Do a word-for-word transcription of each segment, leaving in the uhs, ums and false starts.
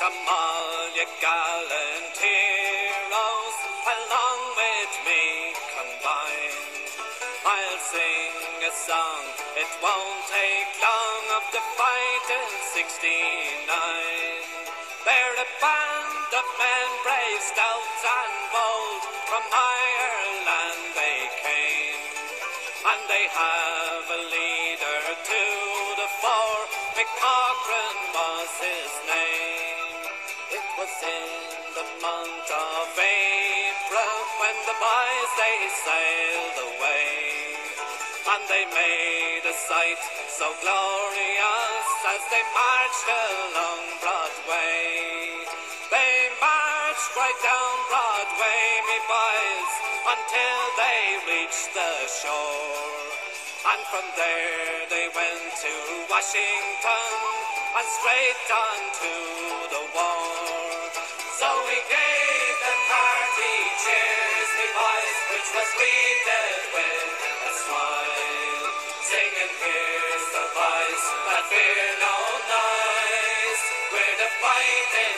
Come all ye gallant heroes, along with me combine. I'll sing a song, it won't take long, of the fight in sixty-nine. They're a band of men, brave, stout and bold, from Ireland they came. And they have a leader to the fore, McCaughrean was his name. It was in the month of April when the boys they sailed away, and they made a sight so glorious as they marched along Broadway. They marched right down Broadway, me boys, until they reached the shore. And from there they went to Washington and straight on to the war. So we gave them hearty cheers, me boys, which was greeted with a smile, singing, here's the voice that fear no noise, we're the fight in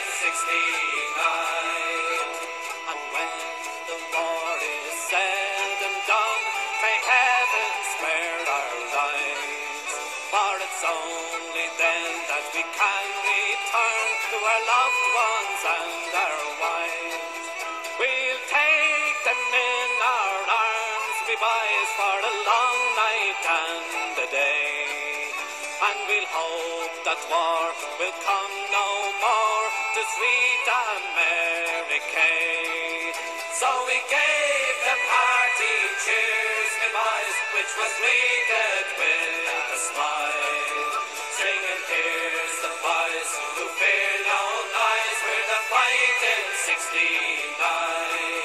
sixty-nine. And when the war is said and done, may heaven spare our lives, for it's only then that we can return to our loved ones and our wives. We'll take them in our arms, me boys, for a long night and a day, and we'll hope that war will come no more to sweet America. So we gave them hearty cheers, me boys, which was greeted with a smile, singing, here's the boys who fear no noise, we're the fight in sixty-nine.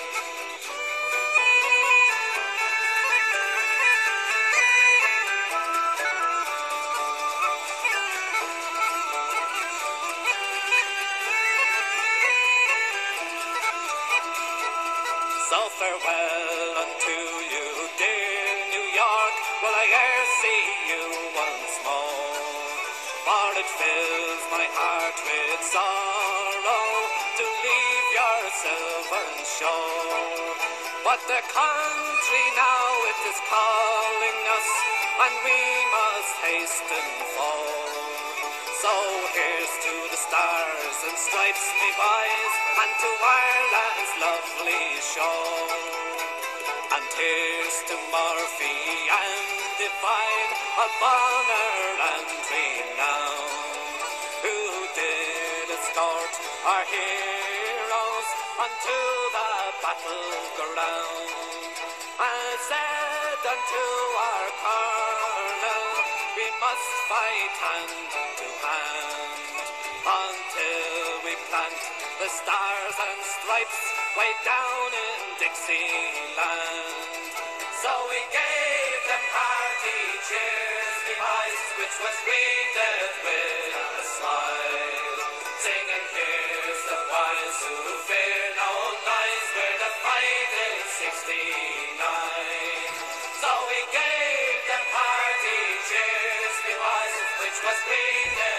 So farewell unto you, dear New York, will I e'er see you once more? For it fills my heart with sorrow to leave your sylvan shore. But the country now it is calling us, and we must hasten for. So here's to the stars and stripes, me boys, and to Ireland's lovely shore. And here's to Murphy and Divine, of honour and renown, who did escort our heroes unto the battleground, and said unto our colonel, we must fight hand to hand until we plant the stars and stripes way down in Dixieland. So we gave them hearty cheers, me boys, which was greeted with a smile, singing, here's the boys who fear no noise, we're the fight in sixty-nine. So we gave them hearty cheers, me boys, which was greeted